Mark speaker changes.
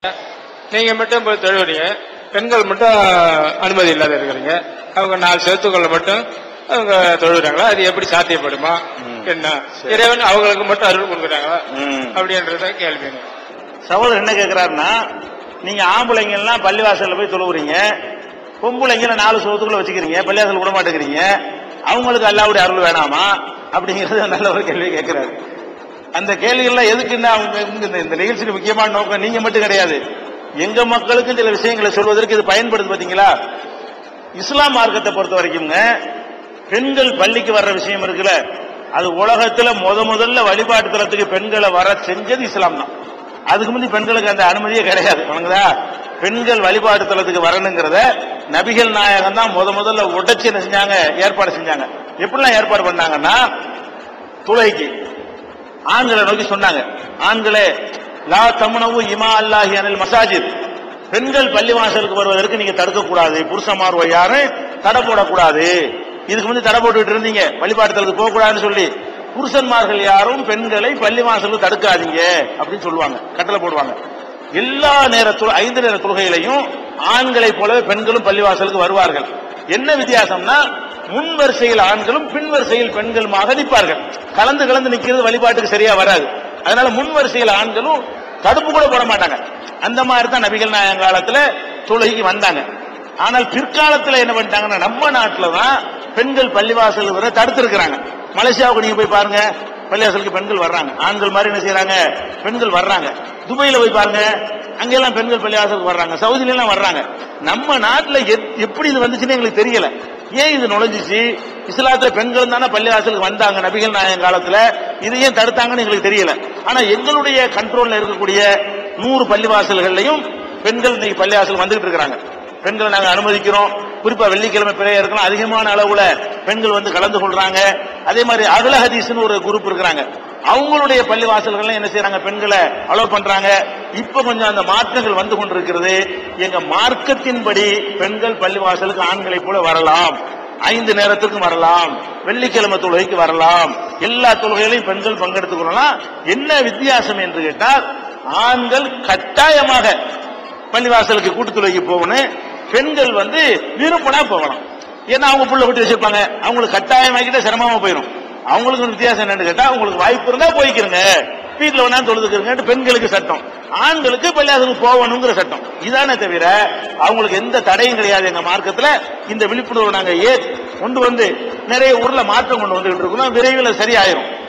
Speaker 1: நீங்க மட்டும் போய் தொழுவீங்க, பெண்கள் மட்டும் அனுமதி இல்லாத இருக்கிறீங்க. அவங்க 4 செவத்துக்குள்ள மட்டும் அவங்க தொழுகிறாங்களா? அது எப்படி சாத்தியப்படுமா? என்ன இறைவன் அவங்களுக்கு மட்டும் அருள் கொடுக்குறாங்களா அப்படின்றத கேள்விங்க.
Speaker 2: சகோதரர் என்ன கேட்கிறாருன்னா, நீங்க ஆம்பளைங்க எல்லாம் பள்ளிவாசல்ல போய் தொழுவுறீங்க, பொம்பளைங்களை 4 செவத்துக்குள்ள வச்சுக்கிறீங்க, பள்ளிவாசல் விட மாட்டேங்கிறீங்க, அவங்களுக்கு அல்லாவுடைய அருள் வேணாமா அப்படிங்கிறது நல்ல ஒரு கேள்வி கேட்கிறாரு. அந்த கேள்விகள்லாம் எதுக்குன்னா இந்த நிகழ்ச்சியில் முக்கியமான நோக்கம் நீங்க மட்டும் கிடையாது, எங்க மக்களுக்கு சில விஷயங்களை சொல்வதற்கு இது பயன்படுது. பாத்தீங்களா, இஸ்லாம் மார்க்கத்தை பொறுத்த வரைக்கும்ங்க பெண்கள் பள்ளிக்கு வர்ற விஷயம் இருக்குல்ல, அது உலகத்துல முதல்ல வழிபாட்டு தலத்துக்கு பெண்களை வர செஞ்சது இஸ்லாம் தான். அதுக்கு முந்தி பெண்களுக்கு அந்த அனுமதியே கிடையாது. பெண்கள் வழிபாட்டு தலத்துக்கு வரணுங்கிறத நபிகள் நாயகம் தான் முதல்ல உடைச்சு என்ன செஞ்சாங்க, ஏற்பாடு செஞ்சாங்க. எப்படிலாம் ஏற்பாடு பண்ணாங்கன்னா, தொழுகைக்கு ஆண்களை நோக்கி சொன்னாங்க, ஆண்களே லா தம்னவு இமா அல்லாஹி அனில் மசாஜித், பெண்கள் பள்ளிவாசலுக்கு வருவதற்கு நீங்க தடுக்க கூடாது, புருஷமார் யாரும் தடை போடக்கூடாது. இதுக்கு முந்தி தடை போட்டுட்டு இருந்தீங்க, வழிபாட்டுதலுக்கு போக கூடாதுன்னு சொல்லி, புருஷன்மார்கள் யாரும் பெண்களை பள்ளிவாசலுக்கு தடுக்காதீங்க அப்படின்னு சொல்லுவாங்க, கட்டளை போடுவாங்க. எல்லா நேரத்தில் 5 நேர தொழுகையிலையும் ஆண்களை போலவே பெண்களும் பள்ளிவாசலுக்கு வருவார்கள். என்ன வித்தியாசம்னா, முன் வரிசையில் ஆண்களும் பின் வரிசையில் பெண்களுமாக நிற்பார்கள். கலந்து நிக்கிறது வழிபாட்டுக்கு சரியா வராது. அதனால முன் வரிசையில் ஆண்களும் தடுப்பு கூட போட மாட்டாங்க. அந்த மாதிரி தான் நபிகள் நாயகம் காலத்துல தொழுகைக்கு வந்தாங்க. ஆனால் பிற்காலத்தில் என்ன பண்ணிட்டாங்கன்னா, நம்ம நாட்டில தான் பெண்கள் பள்ளிவாசல் வர தடுத்து இருக்கிறாங்க. மலேசியாவுக்கு நீங்க போய் பாருங்க, பள்ளிவாசலுக்கு பெண்கள் வர்றாங்க, ஆண்கள் மாதிரி என்ன செய்யறாங்க, பெண்கள் வர்றாங்க. துபாயில போய் பாருங்க, அங்கெல்லாம் பெண்கள் பள்ளிவாசலுக்கு வர்றாங்க, சவுதியில எல்லாம் வர்றாங்க. நம்ம நாட்டில் எப்படி இது வந்துச்சுன்னு எங்களுக்கு தெரியல. ஏன் இது நுழைஞ்சிச்சு? இஸ்லாத்துல பெண்கள் தானே பள்ளிவாசலுக்கு வந்தாங்க நபிகள் நாயகம் காலத்துல, இது ஏன் தடுத்தாங்கன்னு எங்களுக்கு தெரியல. ஆனா எங்களுடைய கண்ட்ரோல்ல இருக்கக்கூடிய 100 பள்ளிவாசல்களையும் பெண்கள் இன்னைக்கு பள்ளிவாசல் வந்துகிட்டு இருக்கிறாங்க. பெண்களை நாங்க அனுமதிக்கிறோம். குறிப்பா வெள்ளிக்கிழமை பிரேயருக்குலாம் அதிகமான அளவுல பெண்கள் வந்து கலந்து கொள்றாங்க. அதே மாதிரி அகல ஹதீஸ்னு ஒரு குரூப் இருக்கிறாங்க, அவங்களுடைய பள்ளிவாசல்கள் என்ன செய்யறாங்க, பெண்களை அலோவ் பண்றாங்க. இப்ப கொஞ்சம் அந்த மாற்றங்கள் வந்து கொண்டிருக்கிறது. எங்க மார்க்கத்தின்படி பெண்கள் பள்ளிவாசலுக்கு ஆண்களை போல வரலாம், 5 நேரத்துக்கும் வரலாம், வெள்ளிக்கிழமை தொழுகைக்கு வரலாம், எல்லா தொழுகைகளையும் பெண்கள் பங்கெடுத்துக் கொள்ளலாம். என்ன வித்தியாசம் என்று கேட்டால், ஆண்கள் கட்டாயமாக பள்ளிவாசலுக்கு கூட்டு தொழுகைக்கு போகணும், பெண்கள் வந்து விருப்பனா போகலாம். ஏன்னா அவங்க புள்ள விட்டு வச்சிருப்பாங்க, அவங்களுக்கு கட்டாயமாக்கிட்ட சிரமமா போயிடும். அவங்களுக்கு வித்தியாசம் என்னன்னு கேட்டா, உங்களுக்கு வாய்ப்பு இருந்தா போய்க்கிறங்க, வீட்டுல வேணா தொழுதுக்கிறங்க பெண்களுக்கு சட்டம், ஆண்களுக்கு பள்ளிவாசலுக்கு போகணுங்கிற சட்டம். இதானே தவிர அவங்களுக்கு எந்த தடையும் கிடையாது. எங்க மார்க்கத்துல இந்த விழிப்புணர்வு நாங்க கொண்டு வந்து நிறைய ஊர்ல மாற்றம் கொண்டு வந்துகிட்டு இருக்கோம். விரைவில் சரியாயிரும்.